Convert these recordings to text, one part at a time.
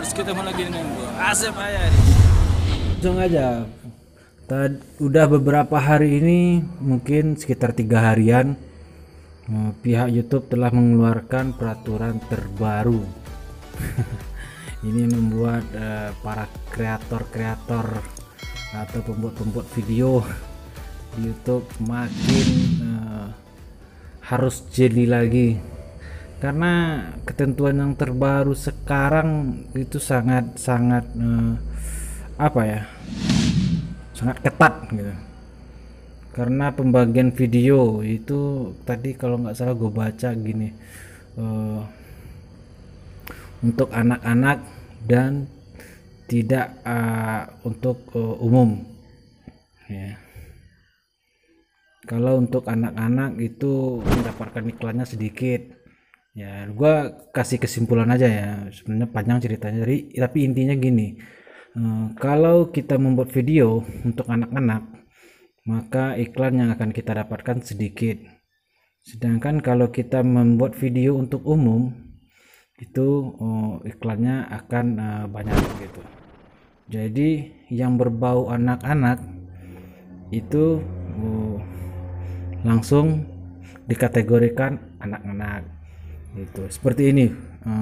Terus ketemu lagi dengan gue Asep Hayari. Langsung aja. Udah beberapa hari ini, mungkin sekitar 3 harian, pihak YouTube telah mengeluarkan peraturan terbaru. Ini membuat para kreator-kreator atau pembuat video di YouTube makin harus jeli lagi, karena ketentuan yang terbaru sekarang itu sangat sangat ketat gitu. Karena pembagian video itu tadi kalau nggak salah gue baca gini, untuk anak-anak dan tidak untuk umum ya. Kalau untuk anak-anak itu mendapatkan iklannya sedikit ya. Gua kasih kesimpulan aja ya, sebenarnya panjang ceritanya, tapi intinya gini, kalau kita membuat video untuk anak-anak, maka iklan yang akan kita dapatkan sedikit. Sedangkan kalau kita membuat video untuk umum, itu iklannya akan banyak gitu. Jadi yang berbau anak-anak itu langsung dikategorikan anak-anak gitu. Seperti ini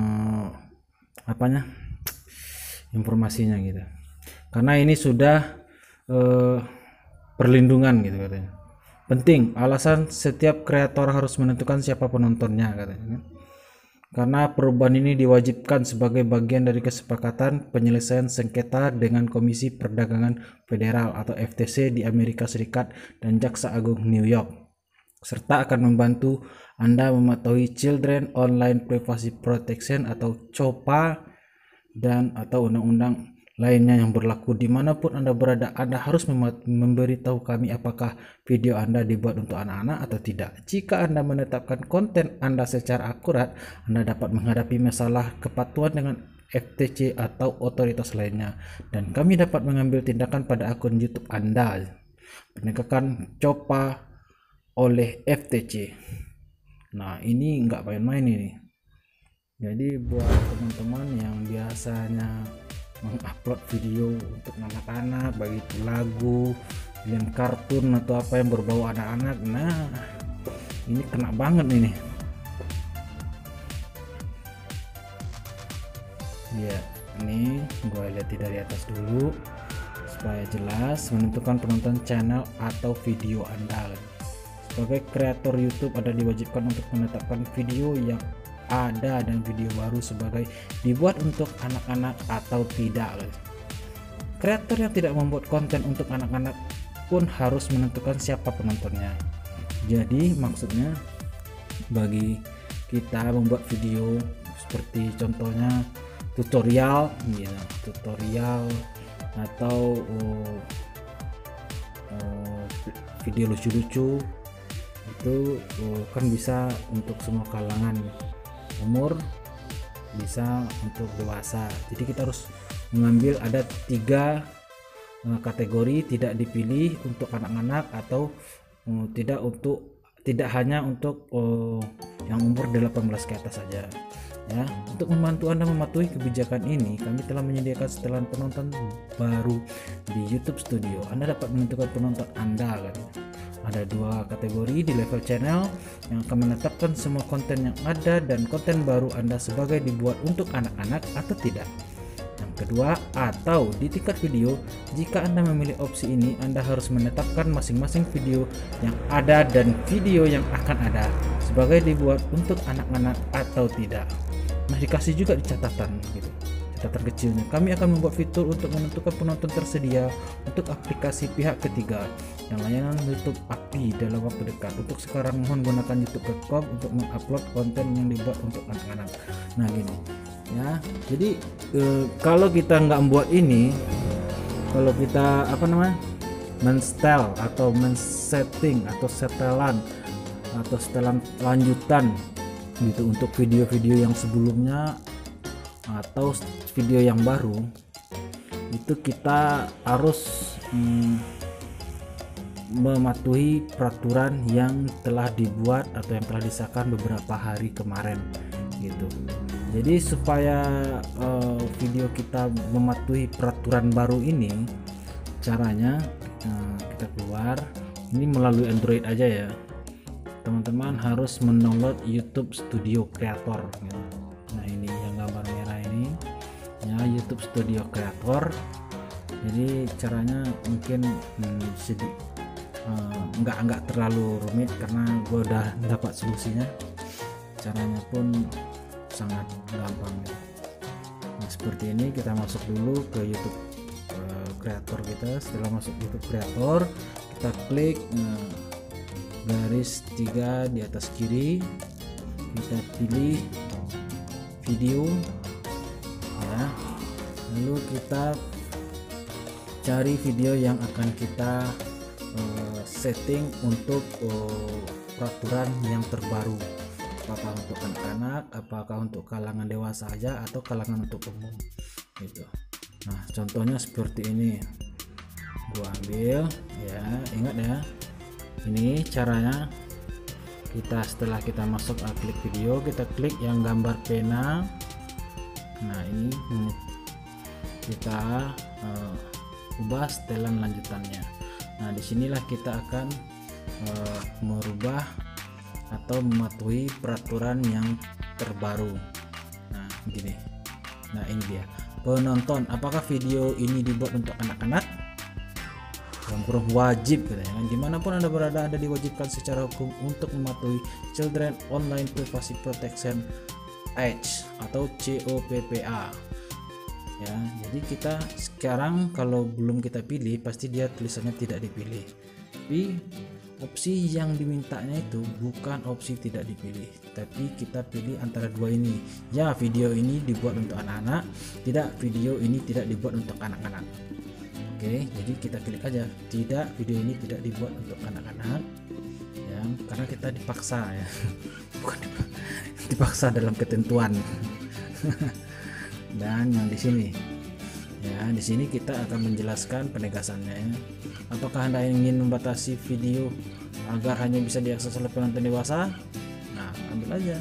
informasinya gitu, karena ini sudah perlindungan gitu katanya. Penting, alasan setiap kreator harus menentukan siapa penontonnya katanya, karena perubahan ini diwajibkan sebagai bagian dari kesepakatan penyelesaian sengketa dengan Komisi Perdagangan Federal atau FTC di Amerika Serikat dan Jaksa Agung New York, serta akan membantu Anda mematuhi Children Online Privacy Protection atau COPPA dan atau undang-undang lainnya yang berlaku dimanapun Anda berada. Anda harus memberitahu kami apakah video Anda dibuat untuk anak-anak atau tidak. Jika Anda menetapkan konten Anda secara akurat, Anda dapat menghadapi masalah kepatuhan dengan FTC atau otoritas lainnya, dan kami dapat mengambil tindakan pada akun YouTube Anda. Penegakan COPPA oleh FTC. Nah, ini nggak main-main ini. Jadi buat teman-teman yang biasanya mengupload video untuk anak-anak, baik itu lagu, film kartun atau apa yang berbau anak-anak, nah ini kena banget ini ya. Ini gue lihat dari atas dulu supaya jelas. Menentukan penonton channel atau video Anda. Sebagai kreator YouTube, Anda diwajibkan untuk menetapkan video yang ada dan video baru sebagai dibuat untuk anak-anak atau tidak. Kreator yang tidak membuat konten untuk anak-anak pun harus menentukan siapa penontonnya. Jadi maksudnya bagi kita membuat video seperti contohnya tutorial ya, tutorial atau video lucu-lucu, itu kan bisa untuk semua kalangan umur, bisa untuk dewasa. Jadi kita harus mengambil ada 3 kategori, tidak dipilih untuk anak-anak atau tidak hanya untuk yang umur 18 ke atas saja ya. Untuk membantu Anda mematuhi kebijakan ini, kami telah menyediakan setelan penonton baru di YouTube Studio. Anda dapat menentukan penonton Anda kan. Ada 2 kategori di level channel yang akan menetapkan semua konten yang ada dan konten baru Anda sebagai dibuat untuk anak-anak atau tidak. Yang kedua, atau di tingkat video, jika Anda memilih opsi ini, Anda harus menetapkan masing-masing video yang ada dan video yang akan ada sebagai dibuat untuk anak-anak atau tidak. Nah, dikasih juga di catatan gitu, catatan kecilnya. Kami akan membuat fitur untuk menentukan penonton tersedia untuk aplikasi pihak ketiga dan layanan YouTube API dalam waktu dekat. Untuk sekarang mohon gunakan youtube.com untuk mengupload konten yang dibuat untuk anak-anak. Nah gini ya, jadi kalau kita nggak membuat ini, kalau kita men-style atau men-setting atau setelan lanjutan gitu untuk video-video yang sebelumnya atau video yang baru, itu kita harus mematuhi peraturan yang telah dibuat atau yang telah disahkan beberapa hari kemarin gitu. Jadi supaya video kita mematuhi peraturan baru ini, caranya kita keluar ini melalui Android aja ya. Teman-teman harus mendownload YouTube Studio Creator gitu. Nah ini yang gambar merah ini ya, YouTube Studio Creator. Jadi caranya mungkin sedikit nggak terlalu rumit karena gue udah dapat solusinya. Caranya pun sangat gampang ya. Nah seperti ini, kita masuk dulu ke YouTube Creator kita. Setelah masuk YouTube Creator, kita klik garis 3 di atas kiri, kita pilih video ya, lalu kita cari video yang akan kita setting untuk peraturan yang terbaru, apakah untuk anak-anak, apakah untuk kalangan dewasa aja atau kalangan untuk umum gitu. Nah contohnya seperti ini, gua ambil ya, ingat ya, ini caranya. Kita setelah kita masuk klik video, kita klik yang gambar pena. Nah ini kita ubah setelan lanjutannya. Nah disinilah kita akan merubah atau mematuhi peraturan yang terbaru. Nah gini, nah ini dia penonton, apakah video ini dibuat untuk anak-anak? Yang kurang wajib gitu ya. Dimanapun Anda berada, Anda diwajibkan secara hukum untuk mematuhi Children Online Privacy Protection Act atau COPPA ya. Jadi kita sekarang kalau belum kita pilih, pasti dia tulisannya tidak dipilih, tapi opsi yang dimintanya itu bukan opsi tidak dipilih, tapi kita pilih antara dua ini ya. Video ini dibuat untuk anak-anak, tidak, video ini tidak dibuat untuk anak-anak. Oke, jadi kita klik aja tidak, video ini tidak dibuat untuk anak-anak ya, karena kita dipaksa ya bukan dipaksa dalam ketentuan. Dan yang di sini ya, di sini kita akan menjelaskan penegasannya ya. Apakah Anda ingin membatasi video agar hanya bisa diakses oleh penonton dewasa? Nah ambil aja.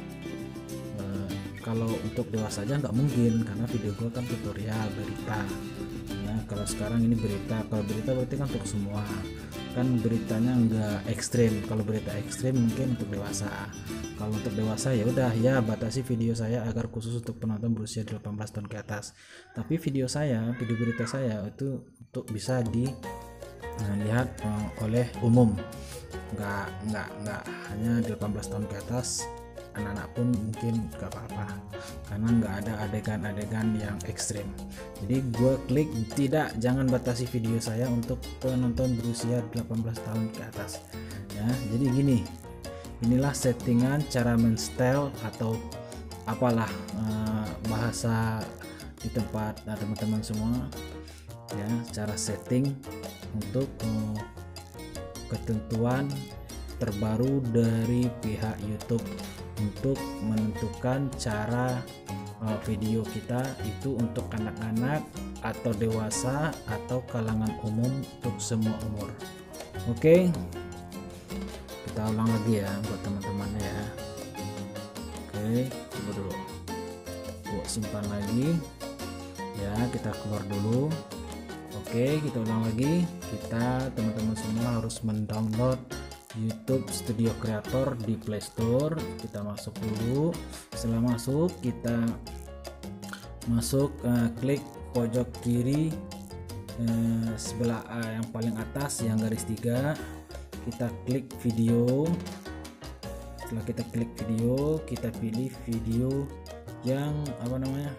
Kalau untuk dewasa aja nggak mungkin, karena video gua kan tutorial berita ya. Kalau sekarang ini berita, kalau berita berarti kan untuk semua, kan beritanya nggak ekstrim. Kalau berita ekstrim mungkin untuk dewasa. Kalau untuk dewasa ya udah ya, batasi video saya agar khusus untuk penonton berusia 18 tahun ke atas. Tapi video saya, video berita saya itu untuk bisa dilihat oleh umum, nggak hanya 18 tahun ke atas. Anak-anak pun mungkin gak apa-apa karena nggak ada adegan-adegan yang ekstrim. Jadi gue klik tidak, jangan batasi video saya untuk penonton berusia 18 tahun ke atas ya. Jadi gini, inilah settingan cara men-style atau apalah bahasa di tempat teman-teman semua ya, cara setting untuk ketentuan terbaru dari pihak YouTube untuk menentukan cara video kita itu untuk anak-anak atau dewasa atau kalangan umum, untuk semua umur. Oke, kita ulang lagi ya buat teman-teman ya. Oke, coba dulu buat simpan lagi ya, kita keluar dulu. Oke, kita ulang lagi. Kita teman-teman semua harus mendownload YouTube Studio Creator di Play Store. Kita masuk dulu. Setelah masuk, kita masuk klik pojok kiri sebelah yang paling atas yang garis 3. Kita klik video. Setelah kita klik video, kita pilih video yang apa namanya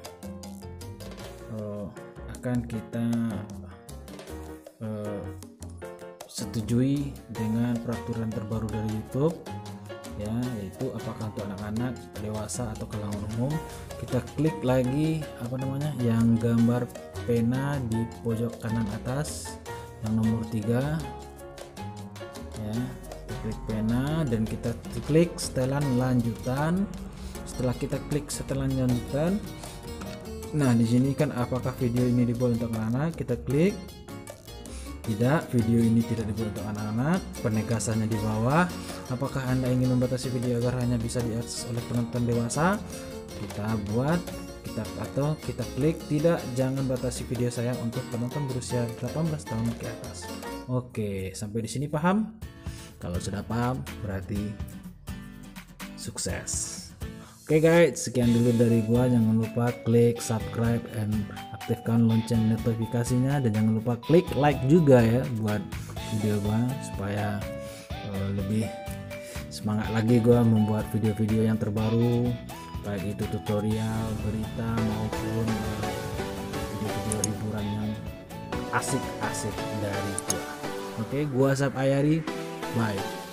akan kita setujui dengan peraturan terbaru dari YouTube ya, yaitu apakah untuk anak-anak, dewasa atau kalangan umum. Kita klik lagi apa namanya yang gambar pena di pojok kanan atas yang nomor 3 ya, kita klik pena dan kita klik setelan lanjutan. Setelah kita klik setelan lanjutan, nah di sini kan apakah video ini dibuat untuk anak-anak, kita klik tidak, video ini tidak dibuat untuk anak-anak. Penegasannya di bawah. Apakah Anda ingin membatasi video agar hanya bisa diakses oleh penonton dewasa? Kita klik tidak, jangan batasi video saya untuk penonton berusia 18 tahun ke atas. Oke, sampai di sini paham? Kalau sudah paham berarti sukses. Oke guys, sekian dulu dari gua. Jangan lupa klik subscribe and aktifkan lonceng notifikasinya, dan jangan lupa klik like juga ya buat video gua supaya lebih semangat lagi gua membuat video-video yang terbaru, baik itu tutorial, berita maupun video-video liburan yang asik-asik dari gua. Oke, gua Asap Ayari, bye.